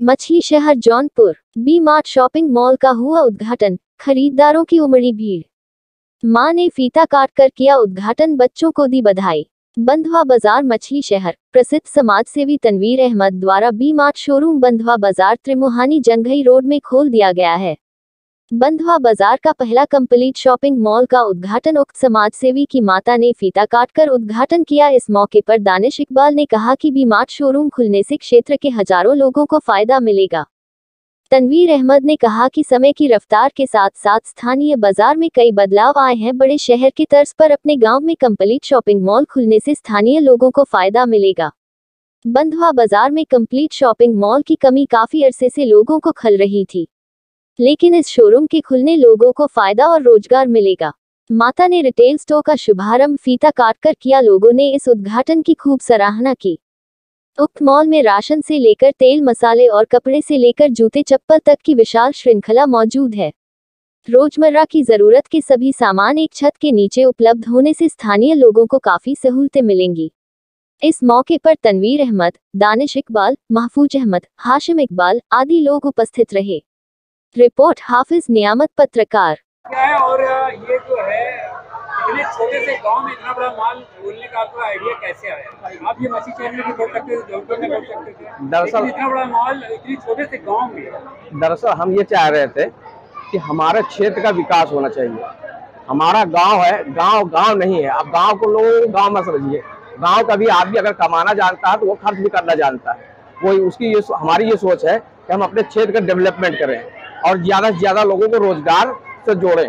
मछली शहर Jaunpur B mart shopping mall का हुआ उद्घाटन, खरीदारों की उमड़ी भीड़। मां ने फीता काटकर किया उद्घाटन, बच्चों को दी बधाई। बंधवा बाजार मछली शहर प्रसिद्ध समाजसेवी तनवीर अहमद द्वारा बी मार्ट शोरूम बंधवा बाजार त्रिमुहानी जंघई रोड में खोल दिया गया है। बंधवा बाजार का पहला कंप्लीट शॉपिंग मॉल का उद्घाटन उक्त समाजसेवी की माता ने फीता काटकर उद्घाटन किया। इस मौके पर दानिश इकबाल ने कहा कि बी मार्ट शोरूम खुलने से क्षेत्र के हजारों लोगों को फायदा मिलेगा। तनवीर अहमद ने कहा कि समय की रफ्तार के साथ साथ स्थानीय बाजार में कई बदलाव आए हैं। बड़े शहर की तर्ज पर अपने गांव में कंप्लीट शॉपिंग मॉल खुलने से स्थानीय लोगों को फायदा मिलेगा। बंधवा बाजार में कंप्लीट शॉपिंग मॉल की कमी काफी अरसे से लोगों को खल रही थी, लेकिन इस शोरूम के खुलने लोगों को फायदा और रोजगार मिलेगा। माता ने रिटेल स्टोर का शुभारंभ फीता काटकर किया। लोगों ने इस उद्घाटन की खूब सराहना की। उक्त मॉल में राशन से लेकर तेल मसाले और कपड़े से लेकर जूते चप्पल तक की विशाल श्रृंखला मौजूद है। रोजमर्रा की जरूरत के सभी सामान एक छत के नीचे उपलब्ध होने से स्थानीय लोगों को काफी सहूलतें मिलेंगी। इस मौके पर तनवीर अहमद, दानिश इकबाल, महफूज अहमद, हाशिम इकबाल आदि लोग उपस्थित रहे। रिपोर्ट हाफिज नियामत, पत्रकार। क्या है और ये जो है इतने छोटे से गांव में इतना बड़ा मॉल खोलने का आपका आइडिया कैसे आया? आप ये मछली शहर में भी खोल सकते थे, जौनपुर में खोल सकते थे, दरअसल इतना बड़ा मॉल इतनी छोटे से गांव में। दरअसल हम ये चाह रहे थे कि हमारे क्षेत्र का विकास होना चाहिए। हमारा गांव है, गांव नहीं है। अब गांव को लोग गांव में समझिए। गांव का भी आदमी अगर कमाना जानता है तो वो खर्च भी करना जानता है। वो उसकी हमारी ये सोच है कि हम अपने क्षेत्र का डेवलपमेंट करें और ज्यादा से ज्यादा लोगों को रोजगार से जोड़ें।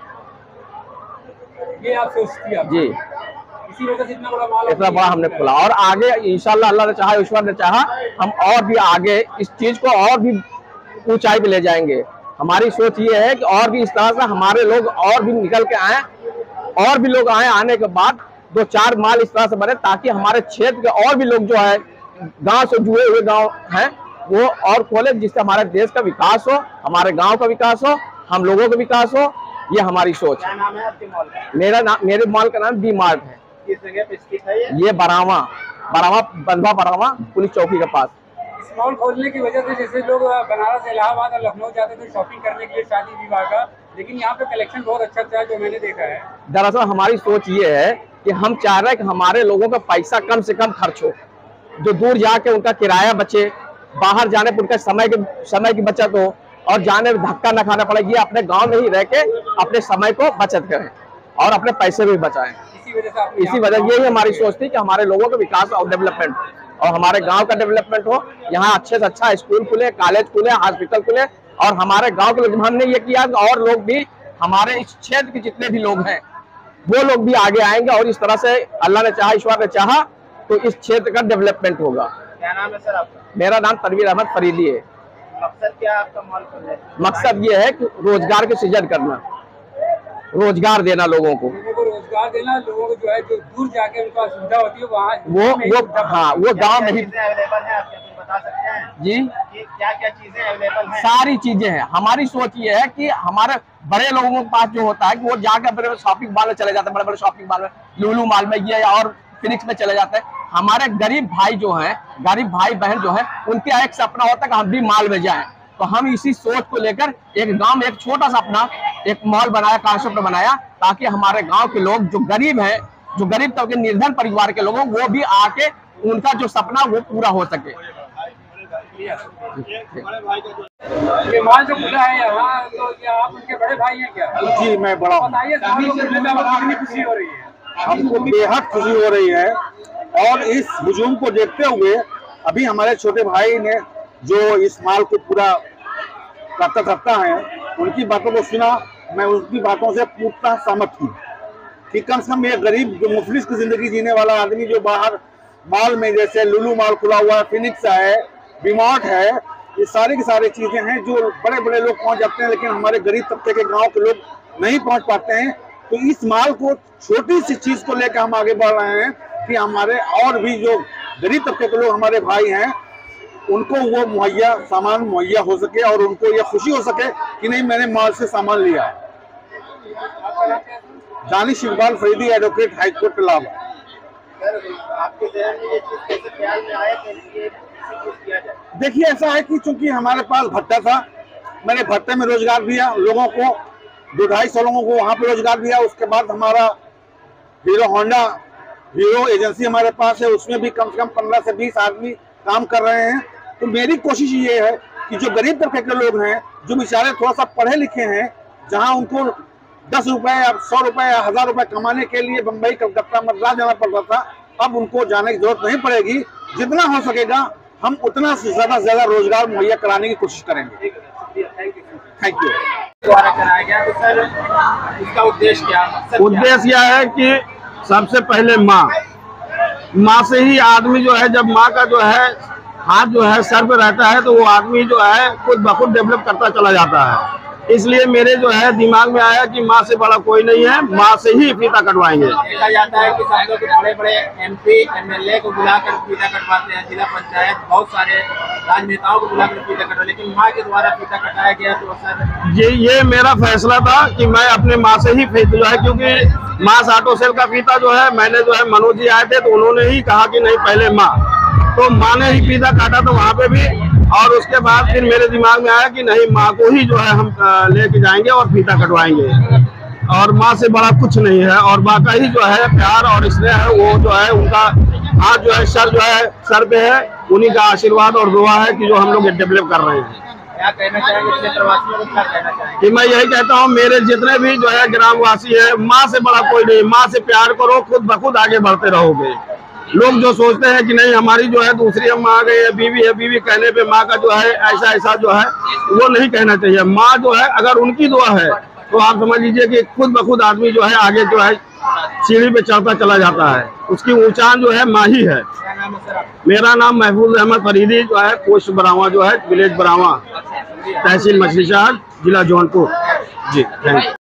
ये आप सोचती हैं? जी, इसी वजह से इतना बड़ा हमने खोला और आगे इंशाल्लाह अल्लाह ने चाहा, ईश्वर ने चाहा, हम और भी आगे इस चीज को और भी ऊंचाई पे ले जाएंगे। हमारी सोच ये है कि और भी इस तरह से हमारे लोग और भी निकल के आए, और भी लोग आए। आने के बाद 2-4 माल इस तरह से बने ताकि हमारे क्षेत्र के और भी लोग जो है गाँव से जुड़े हुए गाँव हैं वो और खोले, जिससे हमारे देश का विकास हो, हमारे गांव का विकास हो, हम लोगों का विकास हो। ये हमारी सोच है। नाम है आपके मॉल का? मेरे मॉल का नाम बी मार्ट है। किस जगह पे स्थित है ये बरावा बंधवा बरावा पुलिस चौकी के पास। इस मॉल खोलने की वजह से जैसे लोग बनारस, इलाहाबाद और लखनऊ जाते थे शॉपिंग करने के लिए शादी विवाह का, लेकिन यहाँ पे कलेक्शन बहुत अच्छा है जो मैंने देखा है। दरअसल हमारी सोच ये है कि हम चाह रहे हैं कि हमारे लोगों का पैसा कम से कम खर्च हो, जो दूर जाके उनका किराया बचे, बाहर जाने पर उनका समय की बचत हो और जाने में धक्का न खाना पड़े। ये अपने गांव में ही रह के अपने समय को बचत करें और अपने पैसे भी बचाएं। इसी वजह यही हमारी सोच थी कि हमारे लोगों का विकास और डेवलपमेंट और हमारे गांव का डेवलपमेंट हो। यहाँ अच्छे से अच्छा स्कूल खुले, कॉलेज खुले, हॉस्पिटल खुले और हमारे गाँव के लोग, हमने ये किया और लोग भी, हमारे इस क्षेत्र के जितने भी लोग हैं वो लोग भी आगे आएंगे और इस तरह से अल्लाह ने चाहा, ईश्वर ने चाहा तो इस क्षेत्र का डेवलपमेंट होगा। क्या नाम है सर आपका? मेरा नाम तनवीर अहमद फरीदी है। मकसद क्या आपका मॉल खोलने है? मकसद ये है कि रोजगार के सृजन करना, रोजगार देना लोगों को रोजगार देना। लोगों को जो है जो दूर जाके उनका सुविधा होती है वहाँ वो गांव में ही अवेलेबल है। आप बता सकते हैं जी क्या क्या चीजें अवेलेबल हैं? सारी चीजें हैं। हमारी सोच ये है कि हमारे बड़े लोगों के पास जो होता है कि वो जाकर बड़े शॉपिंग मॉल में चले जाते हैं, बड़े शॉपिंग मॉल में, लुलु मॉल में ये और फिनिक्स में चले जाते हैं। हमारे गरीब भाई जो हैं, गरीब भाई बहन जो हैं, उनके एक सपना होता है कि हम भी मॉल में जाएं। तो हम इसी सोच को लेकर एक गांव में एक छोटा सा अपना एक मॉल बनाया, कॉन्सेप्ट बनाया, ताकि हमारे गांव के लोग जो गरीब हैं, जो गरीब तबके निर्धन परिवार के लोग हैं, वो भी आके उनका जो सपना वो पूरा हो सके। ये मॉल जो खुला है यहाँ, तो क्या आप उनके बड़े भाई हैं क्या? जी मैं बड़ा हूँ। बताइए, कितनी खुशी हो रही है? हमको बेहद खुशी हो रही है और इस हुजूम को देखते हुए अभी हमारे छोटे भाई ने जो इस माल को पूरा करता है, उनकी बातों को सुना। मैं उनकी बातों से पूर्णतः सहमत हूँ कि कम से कम ये गरीब जो मुफलिस की जिंदगी जीने वाला आदमी जो बाहर मॉल में, जैसे लुलु मॉल खुला हुआ है, फिनिक्स है, बी मार्ट है, ये सारी की सारी चीजें हैं जो बड़े बड़े लोग पहुंच जाते हैं, लेकिन हमारे गरीब तबके के गाँव के लोग नहीं पहुंच पाते हैं। तो इस माल को, छोटी सी चीज को लेकर हम आगे बढ़ रहे हैं कि हमारे और भी जो गरीब तबके के लोग हमारे भाई हैं उनको वो सामान मुहैया हो सके और उनको ये खुशी हो सके कि नहीं मैंने मॉल से सामान लिया। Danish Iqbal Faridi, advocate, high court Allahabad. आपके ज़हन में ये चीज़ कैसे ख्याल में आया कि ये किया जाए? देखिए ऐसा है कि चूंकि हमारे पास भट्टा था, मैंने भट्टे में रोजगार दिया लोगों को, 200-250 लोगों को वहां पे रोजगार दिया। उसके बाद हमारा हीरो एजेंसी हमारे पास है, उसमें भी कम से कम 15 से 20 आदमी काम कर रहे हैं। तो मेरी कोशिश ये है कि जो गरीब तबके के लोग हैं, जो बेचारे थोड़ा सा पढ़े लिखे हैं, जहां उनको 10 रुपए या 100 रुपए या 1000 रुपए कमाने के लिए बम्बई, कलकत्ता, मद्रास जाना पड़ता था, अब उनको जाने की जरूरत नहीं पड़ेगी। जितना हो सकेगा हम उतना से ज्यादा रोजगार मुहैया कराने की कोशिश करेंगे। Thank you. द्वारा कराया गया, तो सर इसका उद्देश्य क्या? उद्देश्य यह है कि सबसे पहले माँ से ही आदमी जो है, जब माँ का जो है हाथ जो है सर पे रहता है तो वो आदमी जो है खुद ब खुद डेवलप करता चला जाता है। इसलिए मेरे जो है दिमाग में आया कि माँ से बड़ा कोई नहीं है, माँ से ही फीता कटवाएंगे। देखा जाता है कि सब लोग बड़े-बड़े MP, MLA को बुलाकर फीता कटवाते हैं, जिला पंचायत बहुत सारे राजनेताओं को बुलाकर फीता कटवा, लेकिन माँ के द्वारा फीता कटाया गया। तो सर ये मेरा फैसला था कि मैं अपने माँ से ही फीता जो है, क्योंकि मास ऑटो सेल का फीता जो है मैंने जो है मनोज जी आए थे तो उन्होंने ही कहा कि नहीं पहले माँ, तो माँ ने ही फीता काटा था वहाँ पे भी। और उसके बाद फिर मेरे दिमाग में आया कि नहीं, माँ को ही जो है हम लेके जाएंगे और फीता कटवाएंगे, और माँ से बड़ा कुछ नहीं है। और बाका ही जो है प्यार और स्नेह है, वो जो है उनका हाथ जो है सर पे है, उन्हीं का आशीर्वाद और दुआ है कि जो हम लोग डेवलप कर रहे हैं। क्या कहना चाहेंगे प्रवासियों को, क्या कहना चाहेंगे? कि मैं यही कहता हूँ, मेरे जितने भी जो है ग्रामवासी है, माँ से बड़ा कोई नहीं। माँ से प्यार करो, खुद ब खुद आगे बढ़ते रहोगे। लोग जो सोचते हैं कि नहीं हमारी जो है दूसरी अम्मा आ गई है, बीवी कहने पे माँ का जो है ऐसा जो है वो नहीं कहना चाहिए। माँ जो है अगर उनकी दुआ है तो आप समझ लीजिए कि खुद ब खुद आदमी जो है आगे जो है सीढ़ी पे चढ़ता चला जाता है। उसकी ऊंचाई जो है माँ ही है। मेरा नाम महफूज अहमद फरीदी जो है, पोस्ट बरावा जो है, विलेज बरावा, तहसील मछली शहर, जिला जौनपुर। जी थैंक यू।